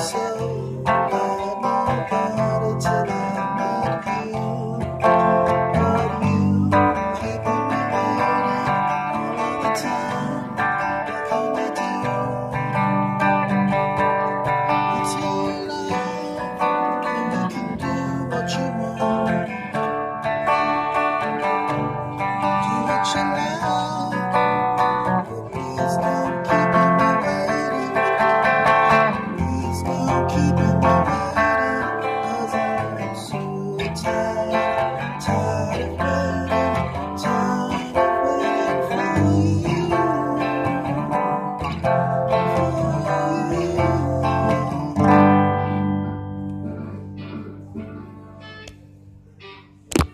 So I know about it till I met you. But you keeping me waiting all the time. What can I do? It's your love, and you can do what you want. Do what you like, but please don't keep me waiting. Please don't keep me waiting, 'cause I'm so tired.